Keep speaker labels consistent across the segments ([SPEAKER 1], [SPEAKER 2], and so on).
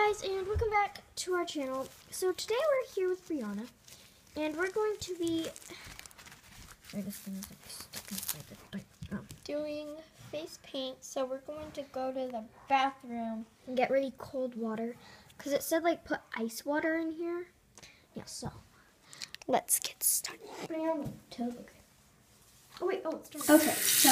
[SPEAKER 1] guys, and welcome back to our channel. So today we're here with Brianna, and we're going to be
[SPEAKER 2] doing face paint. So we're going to go to the bathroom
[SPEAKER 1] and get really cold water, because it said like put ice water in here. Yeah, so let's get started. Brianna, oh wait, oh it's starting.
[SPEAKER 2] Okay, so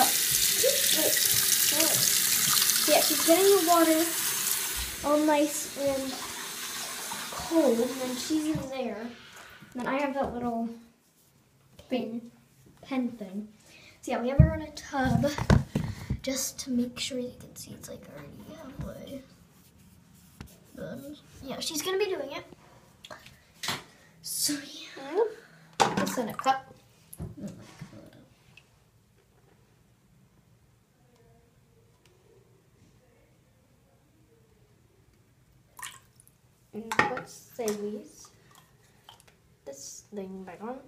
[SPEAKER 1] Yeah, she's getting the water all nice and cold, and then she's in there. And then I have that little pen thing. So yeah, we have her in a tub just to make sure you can see it's like already halfway. Yeah, she's gonna be doing it. So yeah,
[SPEAKER 2] it's in a cup. And let's say this thing back on.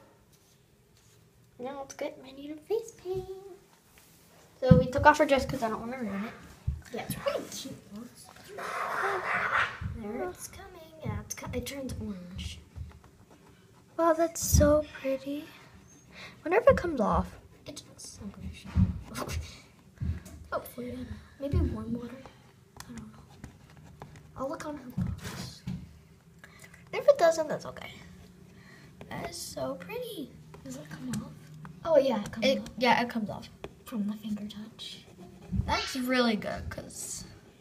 [SPEAKER 2] Now let's get ready to face paint. So we took off her dress because I don't want to ruin it.
[SPEAKER 1] yeah, it's pretty cute. There, it's coming. Yeah, it turns orange.
[SPEAKER 2] Wow, that's so pretty. Wonder if it comes off.
[SPEAKER 1] It's so good. Hopefully, maybe warm water. I don't know. I'll look on her box.
[SPEAKER 2] If it doesn't, that's okay. That is so pretty.
[SPEAKER 1] Does it come off? Oh yeah, it comes off.
[SPEAKER 2] Yeah, it comes off.
[SPEAKER 1] From the finger touch.
[SPEAKER 2] That's really good because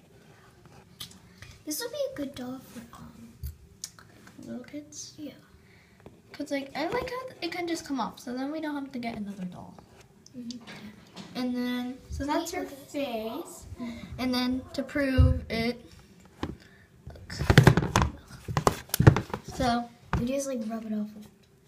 [SPEAKER 1] This would be a good doll for
[SPEAKER 2] little kids.
[SPEAKER 1] Yeah.
[SPEAKER 2] Cause like I like how it can just come off, so then we don't have to get another doll. And then so that's her face. And then to prove it, look. So
[SPEAKER 1] You just like rub it off with.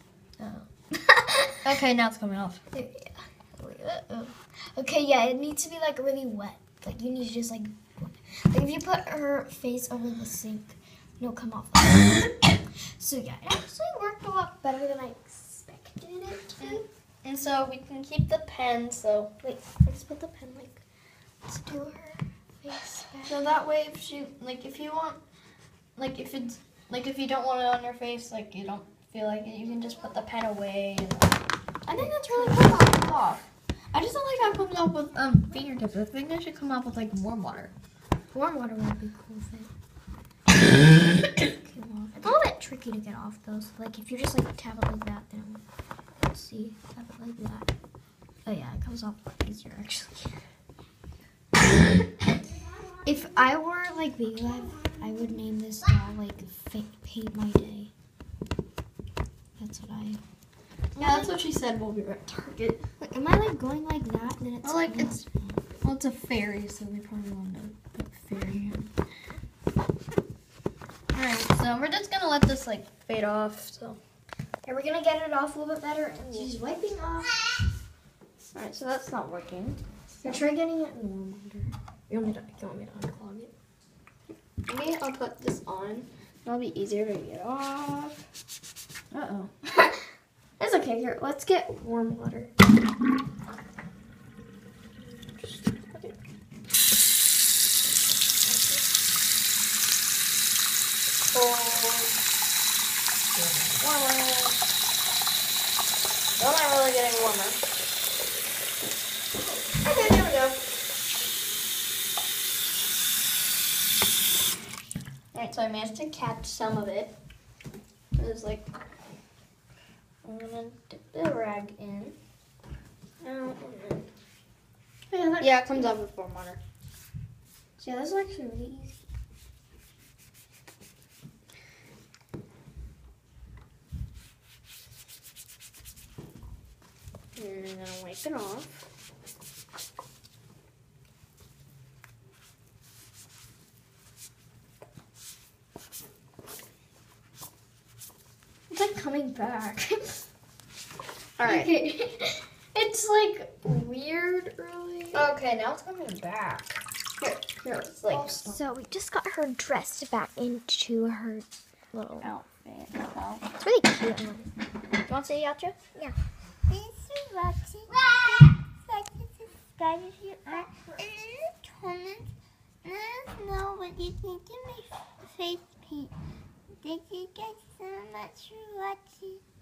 [SPEAKER 2] Oh. Okay, now it's coming off.
[SPEAKER 1] There, yeah. Okay, yeah, it needs to be like really wet. Like you need to just like if you put her face over the sink, it'll come off. So yeah, it actually worked a lot better than I expected it to.
[SPEAKER 2] And so we can keep the pen. So
[SPEAKER 1] Wait, let's put the pen like let's do her face back.
[SPEAKER 2] so that way, if she if you want, if it's if you don't want it on your face, you don't feel like it, you can just put the pen away. And I think that's really cool how it comes off. I just don't like how it comes off with fingertips. I think it should come off with warm water.
[SPEAKER 1] Warm water would be cool if it came off. It's a little bit tricky to get off though. So if you just tap it like that, then let's see, tap it like that. Oh yeah, it comes off a lot easier actually. If I were Baby Live, I would name this doll Paint My Day. That's what I.
[SPEAKER 2] Yeah, that's what she said while we were at Target.
[SPEAKER 1] Am I going like that? And then it's
[SPEAKER 2] it's a fairy, so they probably want to put fairy in. Alright, so we're just gonna let this fade off. So
[SPEAKER 1] yeah, we're gonna get it off a little bit better. And she's wiping off.
[SPEAKER 2] alright, so that's not working.
[SPEAKER 1] So try getting it in warm water. You want me to unclog it?
[SPEAKER 2] Maybe I'll put this on. It'll be easier to get off.
[SPEAKER 1] Uh-oh. It's okay. Here, let's get warm water.
[SPEAKER 2] Warmer. Still not really getting warmer. Okay, there we go. Alright, so I managed to catch some of it. It's I'm gonna dip the rag in. Yeah, it comes off with warm water.
[SPEAKER 1] So yeah, this is actually really easy.
[SPEAKER 2] And I'm gonna wipe it off.
[SPEAKER 1] It's coming back.
[SPEAKER 2] Alright.
[SPEAKER 1] Okay. It's weird, really.
[SPEAKER 2] Okay, now it's coming back. Here, it's
[SPEAKER 1] So we just got her dressed back into her little
[SPEAKER 2] outfit.
[SPEAKER 1] It's really cute. You want to say outro?
[SPEAKER 3] Yeah. Please watching. Like and subscribe if you are. And in the comments, No, but you can do my face paint. Thank you guys so much for watching.